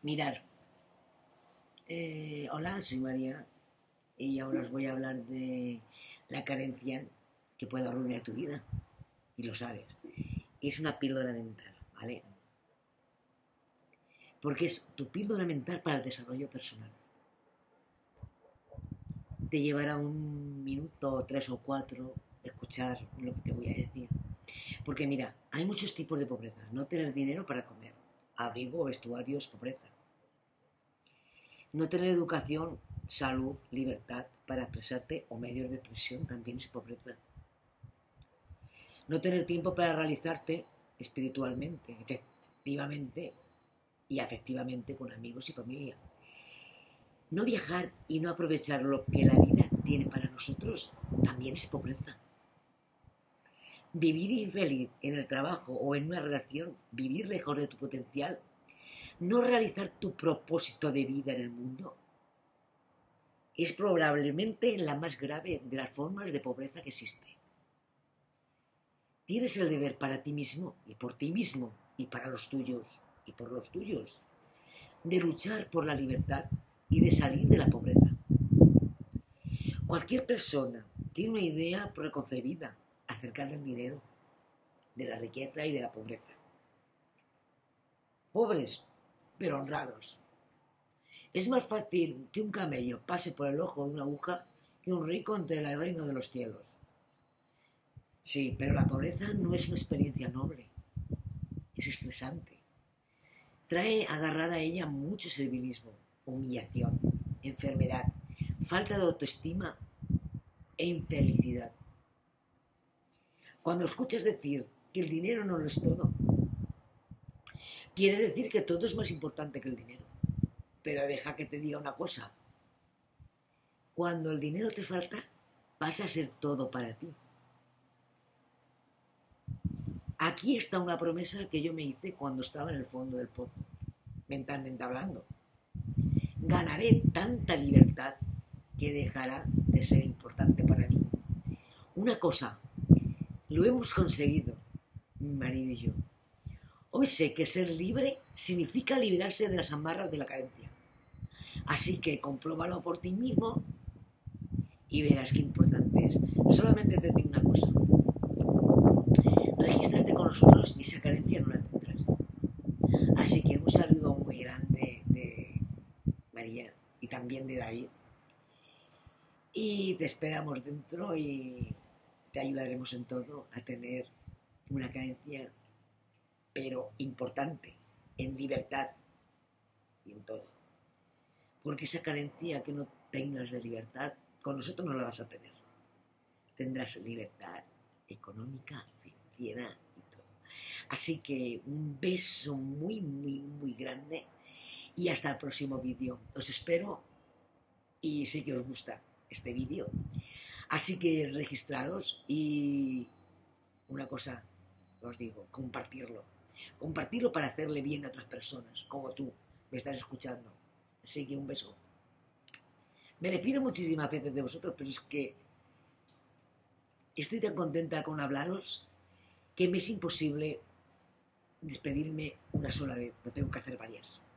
Mirar, hola, soy María y ahora os voy a hablar de la carencia que puede arruinar tu vida, y lo sabes. Es una píldora mental, ¿vale? Porque es tu píldora mental para el desarrollo personal. Te llevará un minuto, tres o cuatro, escuchar lo que te voy a decir. Porque mira, hay muchos tipos de pobreza. No tener dinero para comer, abrigo, vestuario es pobreza. No tener educación, salud, libertad para expresarte o medios de expresión también es pobreza. No tener tiempo para realizarte espiritualmente, efectivamente y afectivamente con amigos y familia. No viajar y no aprovechar lo que la vida tiene para nosotros también es pobreza. Vivir infeliz en el trabajo o en una relación, vivir lejos de tu potencial, no realizar tu propósito de vida en el mundo, es probablemente la más grave de las formas de pobreza que existe. Tienes el deber para ti mismo y por ti mismo y para los tuyos y por los tuyos de luchar por la libertad y de salir de la pobreza. Cualquier persona tiene una idea preconcebida acerca del dinero, de la riqueza y de la pobreza. Pobres, pero honrados. Es más fácil que un camello pase por el ojo de una aguja que un rico entre el reino de los cielos. Sí, pero la pobreza no es una experiencia noble, es estresante. Trae agarrada a ella mucho servilismo, humillación, enfermedad, falta de autoestima e infelicidad. Cuando escuchas decir que el dinero no lo es todo, quiere decir que todo es más importante que el dinero. Pero deja que te diga una cosa. Cuando el dinero te falta, pasa a ser todo para ti. Aquí está una promesa que yo me hice cuando estaba en el fondo del pozo, mentalmente hablando. Ganaré tanta libertad que dejará de ser importante para mí. Una cosa, lo hemos conseguido, mi marido y yo. Hoy sé que ser libre significa librarse de las amarras de la carencia. Así que compruébalo por ti mismo y verás qué importante es. Solamente te digo una cosa. Regístrate con nosotros y esa carencia no la tendrás. Así que un saludo muy grande de María y también de David. Y te esperamos dentro y te ayudaremos en todo a tener una carencia, pero importante, en libertad y en todo. Porque esa carencia que no tengas de libertad, con nosotros no la vas a tener. Tendrás libertad económica, financiera y todo. Así que un beso muy, muy, muy grande y hasta el próximo vídeo. Os espero y sé que os gusta este vídeo. Así que registraros y una cosa os digo, compartirlo. Compartirlo para hacerle bien a otras personas, como tú, me estás escuchando. Así que un beso. Me despido muchísimas veces de vosotros, pero es que estoy tan contenta con hablaros que me es imposible despedirme una sola vez, lo tengo que hacer varias.